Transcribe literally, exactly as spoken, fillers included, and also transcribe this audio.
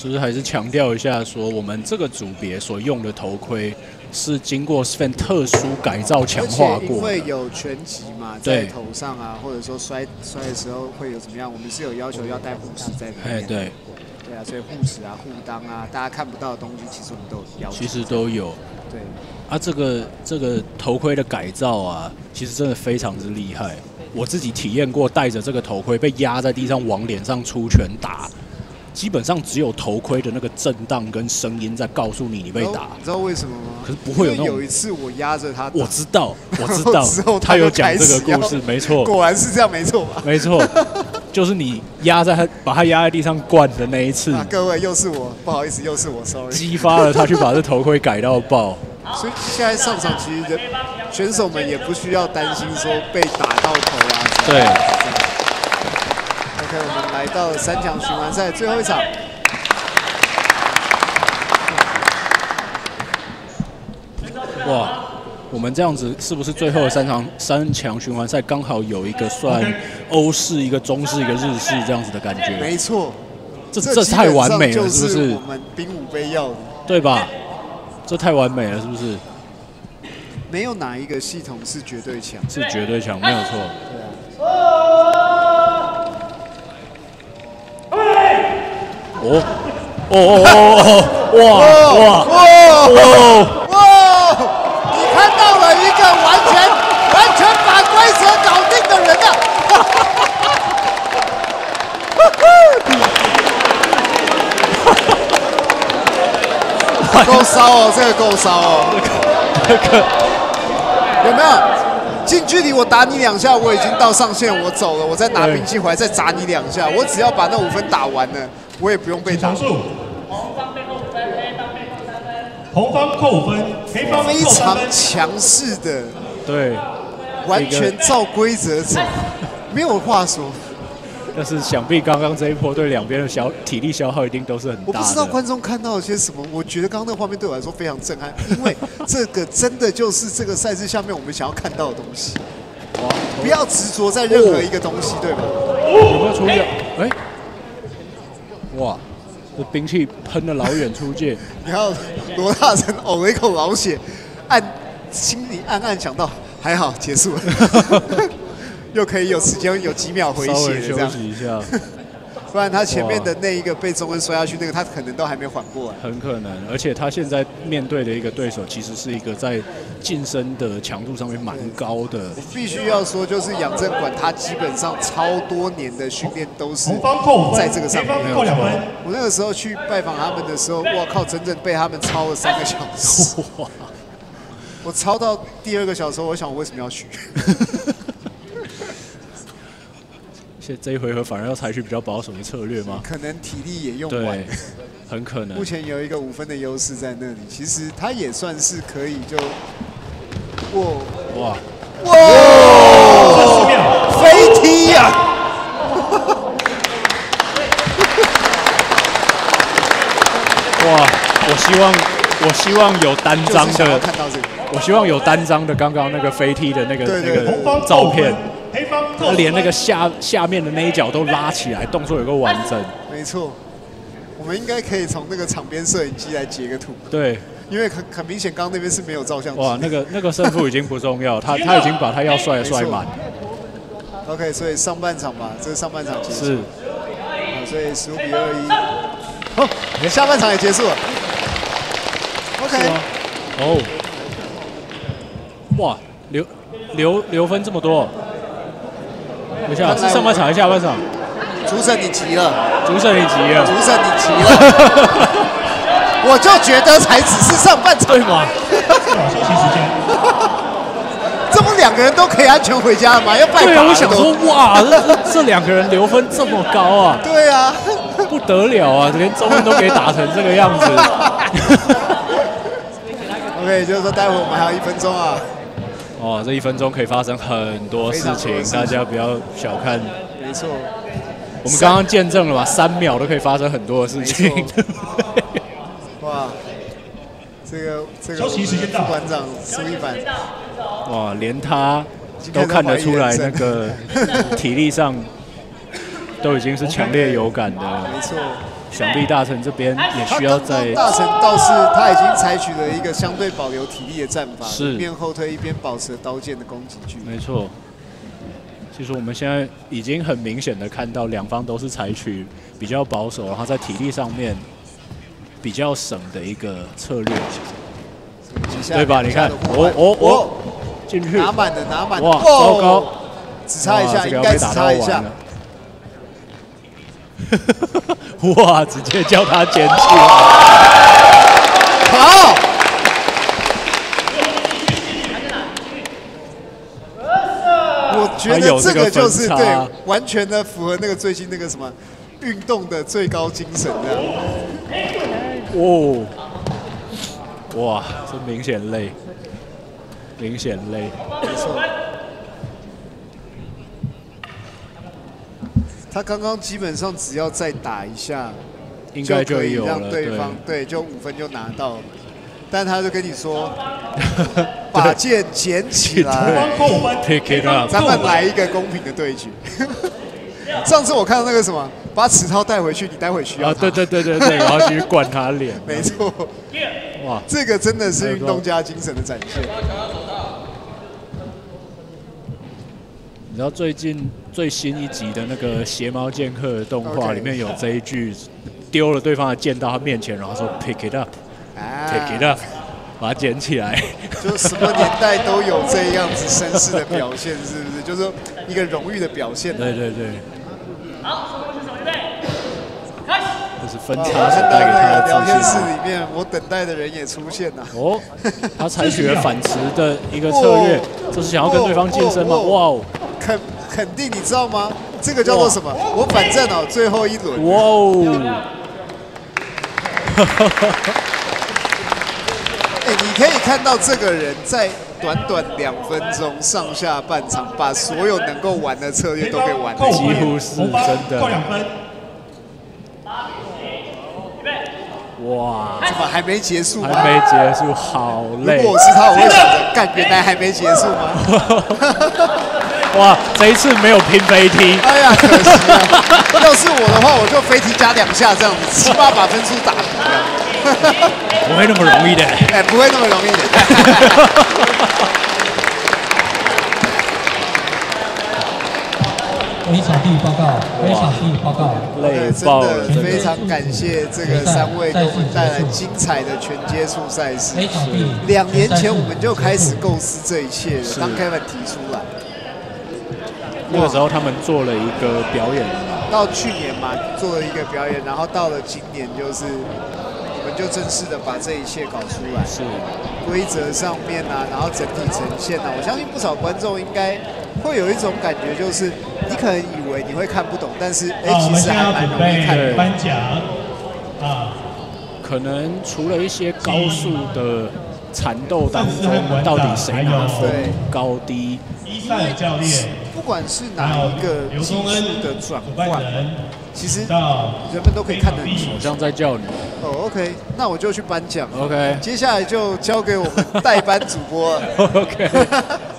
是不是还是强调一下，说我们这个组别所用的头盔是经过 Sven 特殊改造强化过的， 因为有拳击嘛，在头上啊，或者说摔摔的时候会有怎么样，我们是有要求要带护齿在里面。 哎，对。 对啊，所以护齿啊、护裆啊，大家看不到的东西，其实我们都有要求。 其实都有。 对。 啊，这个这个头盔的改造啊，其实真的非常之厉害。我自己体验过，戴着这个头盔被压在地上往脸上出拳打，基本上只有头盔的那个震荡跟声音在告诉你你被打。 你知道为什么吗？ 可是不会有那种。 有一次我压着他， 我知道，我知道，他有讲这个故事，没错。 果然是这样，没错吧？ 没错。就是你压在他，把他压在地上灌的那一次。 啊，各位，又是我，不好意思，又是我 ，sorry。 激发了他去把这头盔改到爆。 所以现在上场，其实人选手们也不需要担心说被打到头啊。 对。 OK， 我们来到了三强循环赛最后一场。 哇！ 我们这样子是不是最后的三场三强循环赛刚好有一个算欧式、一个中式、一个日式这样子的感觉？ 没错， 这这太完美了，是不是？ 我们兵武杯要的， 对吧？这太完美了，是不是？ 没有哪一个系统是绝对强， 是绝对强，没有错。对啊。哦哦哦哦！哇哇哇哇！ 看到了一个完全完全把规则搞定的人啊！够骚哦，这个够骚哦，这个有没有？近距离我打你两下，我已经到上限，我走了，我再拿兵器回来再砸你两下，我只要把那五分打完了，我也不用被打。 红方扣五分，黑方非常强势的， 对， 完全照规则走，没有话说。 但是想必刚刚这一波对两边的消体力消耗一定都是很大的。 我不知道观众看到了些什么，我觉得刚刚那个画面对我来说非常震撼，因为这个真的就是这个赛事下面我们想要看到的东西。不要执着在任何一个东西，对吧？ 有没有出现？哎，哇！ 这兵器喷得老远出界， 然后罗大成呕了一口老血，暗心里暗暗想到，还好结束了，又可以有时间有几秒回血这样，休息一下， 不然他前面的那一个被中恩摔下去，那个他可能都还没缓过来， 很可能。而且他现在面对的一个对手，其实是一个在晋升的强度上面蛮高的。 我必须要说，就是杨正管他基本上超多年的训练都是在这个上面。我那个时候去拜访他们的时候，哇靠，整整被他们操了三个小时。我操到第二个小时，我想我为什么要学？ 现这一回合反而要采取比较保守的策略吗？ 可能体力也用完， 对，很可能。 目前有一个五分的优势在那里，其实他也算是可以就，哇哇哇，飞踢呀！ 哇，我希望我希望有单张的， 看到这个， 我希望有单张的刚刚那个飞踢的那个对对对那个照片。 他连那个下下面的那一脚都拉起来，动作有个完整。 没错，我们应该可以从那个场边摄影机来截个图。 对， 因为很很明显，刚刚那边是没有照相机。 哇，那个那个胜负已经不重要，他他已经把他要帅的帅满。 OK， 所以上半场吧，这是上半场结束。 是。 啊，所以十五比二一。哦，下半场也结束了。OK。 哦。哇，留留留分这么多。 等一下，是上半场还是下半场？ 主审你急了， 主审你急了， 主审你急了，我就觉得才只是上半场， 对吗？ 休息时间， 这不两个人都可以安全回家了吗？要拜对啊，我想说，哇，这这两个人留分这么高啊！ 对啊， 不得了啊，连中恩都可以打成这个样子。 OK， 就是说待会我们还有一分钟啊。 哇，这一分钟可以发生很多事情，大家不要小看。 没错， 我们刚刚见证了嘛，三秒都可以发生很多的事情。 哇，这个这个休息时间到， 馆长苏一凡， 哇，连他都看得出来那个体力上都已经是强烈有感的。 没错， 想必大成这边也需要在。 大成倒是他已经采取了一个相对保留体力的战法， 是一边后退一边保持刀剑的攻击距离。 没错。其实我们现在已经很明显的看到，两方都是采取比较保守，然后在体力上面比较省的一个策略，对吧？你看，哦哦哦，进去， 拿满的拿满， 哇，糟糕， 只差一下，应该只差一下。 哇，直接叫他捡起来， 好。我觉得这个就是对，完全的符合那个最近那个什么运动的最高精神这样。 哦，哇，这明显累，明显累， 没错。他刚刚基本上只要再打一下， 应该就可以有了， 让对方对，就五分就拿到了。但他就跟你说，把剑捡起来 ，pick it up， 咱们来一个公平的对决。上次我看到那个什么，把齿套带回去，你待会需要啊，对对对对对，然后继续灌他脸， 没错， 哇， 这个真的是运动家精神的展现。 你知道最近最新一集的那个邪猫剑客的动画里面有这一句，丢了对方的剑到他面前，然后说 pick it up。Pick it up， 把它捡起来。 就什么年代都有这样子绅士的表现，是不是？就是一个荣誉的表现。 对对对。好，手手预备，开始。这是分叉所带给他的聊天室里面，我等待的人也出现了。 哦，他采取了反持的一个策略，这是想要跟对方近身吗？哇哦， 肯肯定，你知道吗？这个叫做什么？我反正哦，最后一轮。 哇哦。 哎，你可以看到这个人在短短两分钟上下半场，把所有能够玩的策略都给玩了， 几乎是真的。哇！ 怎么还没结束？ 还没结束，好累。 如果我是他，我会想着，干，原来还没结束吗？ 哇，这一次没有拼飞踢。 哎呀，可惜啊！要是我的话，我就飞踢加两下，这样子，起码把分数打平。 不会那么容易的。 哎，不会那么容易的。 非场地报告，非场地报告。 累爆了！ 真的非常感谢这个三位给我们带来精彩的全接触赛事。两年前我们就开始构思这一切了，当 Kevin 提出来。 那个时候他们做了一个表演， 到去年嘛做了一个表演，然后到了今年就是我们就正式的把这一切搞出来， 是规则上面啊，然后整体呈现啊，我相信不少观众应该会有一种感觉，就是你可能以为你会看不懂，但是哎、欸，其实还蛮容易看懂。 颁奖啊， 可能除了一些高速的缠斗当中，到底谁拿分高低？ 伊赛教练， 不管是哪一个技术的转换，其实人们都可以看得很清楚。 好像在叫你。 哦 ，OK， 那我就去颁奖。 OK， 接下来就交给我们代班主播。 OK。